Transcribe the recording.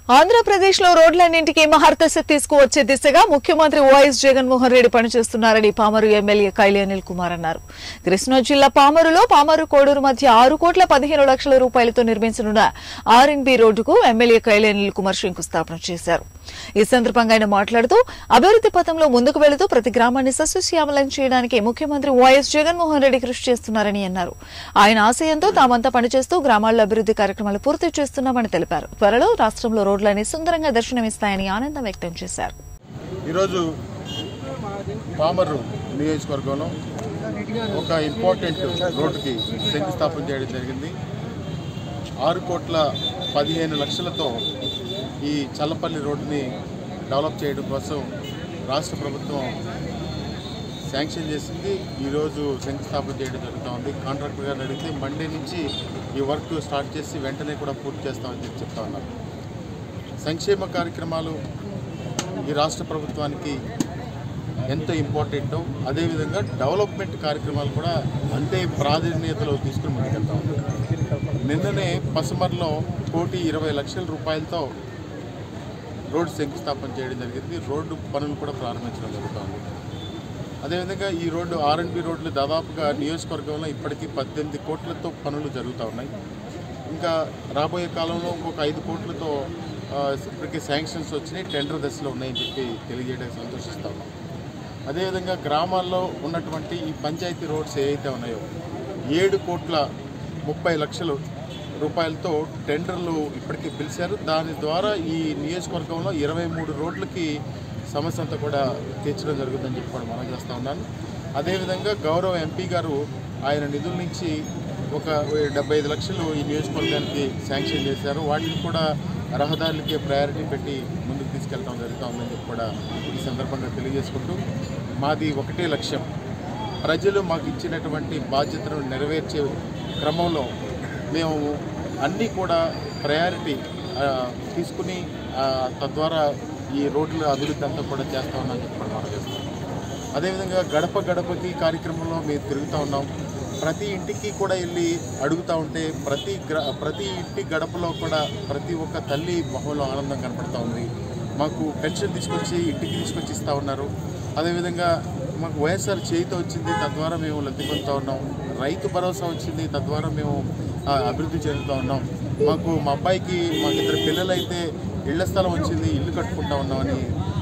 ఆంధ్రప్రదేశ్లో రోడ్లన్నింటికీ మహర్దశ తీసుకువచ్చే దిశగా ముఖ్యమంత్రి వైఎస్ జగన్మోహన్ రెడ్డి పనిచేస్తున్నారని పామరు ఎమ్మెల్యే కైలి అనిల్ కుమార్ అన్నారు. కృష్ణా జిల్లా పామరులో పామరు కోడూరు మధ్య 6,15,00,000 రూపాయలతో నిర్మించనున్న ఆర్ఎన్బి రోడ్డుకు ఎమ్మెల్యే కైలి అనిల్ కుమార్ శంకుస్థాపన చేశారు. ఈ సందర్భంగా ఆయన మాట్లాడుతూ అభివృద్ది పథంలో ముందుకు వెళుతూ ప్రతి గ్రామాన్ని సస్యశ్యామలం చేయడానికి ముఖ్యమంత్రి వైఎస్ జగన్మోహన్ రెడ్డి కృషి చేస్తున్నారని అన్నారు. ఆయన ఆశయంతో తామంతా పనిచేస్తూ గ్రామాల్లో అభివృద్ది కార్యక్రమాలు పూర్తి చేస్తున్నామని తెలిపారు. త్వరలో రాష్ట్రంలో రోడ్లన్నీ సుందరంగా దర్శనమిస్తాయని ఆనందం వ్యక్తం చేశారు. ఈరోజు పామరు నియోజకవర్గంలో ఒక ఇంపార్టెంట్ రోడ్డుకి శంకుస్థాపన చేయడం జరిగింది. 6,15,00,000తో ఈ చల్లపల్లి రోడ్డుని డెవలప్ చేయడం కోసం రాష్ట్ర ప్రభుత్వం శాంక్షన్ చేసింది. ఈరోజు శంకుస్థాపన చేయడం జరుగుతూ ఉంది. కాంట్రాక్టర్ గారిని అడిగితే మండే నుంచి ఈ వర్క్ స్టార్ట్ చేసి వెంటనే కూడా పూర్తి చేస్తామని చెప్తా ఉన్నారు. సంక్షేమ కార్యక్రమాలు ఈ రాష్ట్ర ప్రభుత్వానికి ఎంతో ఇంపార్టెంటో అదేవిధంగా డెవలప్మెంట్ కార్యక్రమాలు కూడా అంతే ప్రాధాన్యతలో తీసుకుని ముందుకెళ్తా ఉంది. నిన్ననే పసుమర్లో 1,20,00,000 రూపాయలతో రోడ్డు శంకుస్థాపన చేయడం జరిగింది. రోడ్డు పనులు కూడా ప్రారంభించడం జరుగుతుంది. అదేవిధంగా ఈ రోడ్డు ఆర్ఎన్బి రోడ్లు దాదాపుగా నియోజకవర్గంలో ఇప్పటికీ 18 కోట్లతో పనులు జరుగుతూ ఉన్నాయి. ఇంకా రాబోయే కాలంలో ఇంకొక 5 కోట్లతో ఇప్పటికీ శాంక్షన్స్ వచ్చినాయి, టెండర్ దశలో ఉన్నాయని చెప్పి తెలియజేయడానికి సంతోషిస్తూ ఉన్నాం. అదేవిధంగా గ్రామాల్లో ఉన్నటువంటి ఈ పంచాయతీ రోడ్స్ ఏవైతే ఉన్నాయో 7,30,00,000 రూపాయలతో టెండర్లు ఇప్పటికీ పిలిచారు. దాని ద్వారా ఈ నియోజకవర్గంలో 23 రోడ్లకి సమస్య అంతా కూడా తీర్చడం జరుగుతుందని చెప్పి కూడా మనం చేస్తూ ఉన్నాను. అదేవిధంగా గౌరవ ఎంపీ గారు ఆయన నిధుల నుంచి ఒక 75 లక్షలు ఈ నియోజకవర్గానికి శాంక్షన్ చేశారు. వాటిని కూడా రహదారులకి ప్రయారిటీ పెట్టి ముందుకు తీసుకెళ్తాం జరుగుతూ ఉందని చెప్పి కూడా ఈ సందర్భంగా తెలియజేసుకుంటూ మాది ఒకటే లక్ష్యం, ప్రజలు మాకు ఇచ్చినటువంటి బాధ్యతను నెరవేర్చే క్రమంలో మేము అన్నీ కూడా ప్రయారిటీ తీసుకుని తద్వారా ఈ రోడ్ల అభివృద్ధి అంతా కూడా చేస్తూ ఉన్నామని చెప్పి మనం చేస్తాం. అదేవిధంగా గడప గడపకి కార్యక్రమంలో మేము తిరుగుతూ ఉన్నాం. ప్రతి ఇంటికి కూడా వెళ్ళి అడుగుతూ ఉంటే ప్రతి ఇంటి గడపలో కూడా ప్రతి ఒక్క తల్లి మొహంలో ఆనందం కనపడుతూ ఉంది. మాకు పెన్షన్ తీసుకొచ్చి ఇంటికి తీసుకొచ్చి ఇస్తూ ఉన్నారు. అదేవిధంగా మాకు వైఎస్ఆర్ చేయితో వచ్చింది, తద్వారా మేము లబ్ధి పొందుతూ ఉన్నాం. రైతు భరోసా వచ్చింది, తద్వారా మేము అభివృద్ధి చెందుతూ ఉన్నాం. మా అబ్బాయికి 2 పిల్లలైతే ఇళ్ల స్థలం వచ్చింది, ఇల్లు కట్టుకుంటా ఉన్నామని